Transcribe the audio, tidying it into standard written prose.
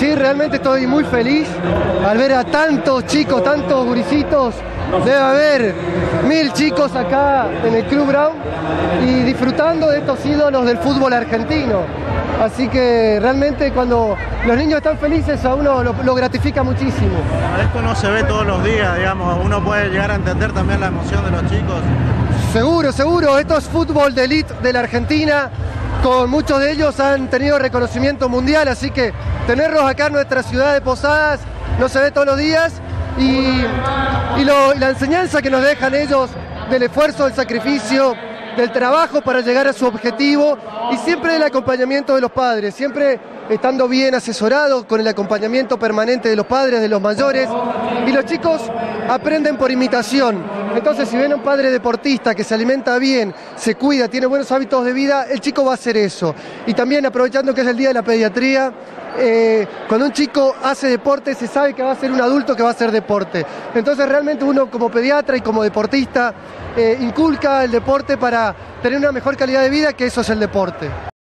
Sí, realmente estoy muy feliz al ver a tantos chicos, tantos gurisitos. Debe haber 1000 chicos acá en el Club Brown y disfrutando de estos ídolos del fútbol argentino. Así que realmente cuando los niños están felices a uno lo gratifica muchísimo. Esto no se ve todos los días, digamos, uno puede llegar a entender también la emoción de los chicos. Seguro, seguro, esto es fútbol de élite de la Argentina, con muchos de ellos han tenido reconocimiento mundial, así que tenerlos acá en nuestra ciudad de Posadas no se ve todos los días y la enseñanza que nos dejan ellos del esfuerzo, del sacrificio, del trabajo para llegar a su objetivo y siempre el acompañamiento de los padres, siempre estando bien asesorados con el acompañamiento permanente de los padres, de los mayores, y los chicos aprenden por imitación. Entonces, si ven a un padre deportista que se alimenta bien, se cuida, tiene buenos hábitos de vida, el chico va a hacer eso. Y también, aprovechando que es el Día de la Pediatría, cuando un chico hace deporte, se sabe que va a ser un adulto que va a hacer deporte. Entonces, realmente uno como pediatra y como deportista inculca el deporte para tener una mejor calidad de vida, que eso es el deporte.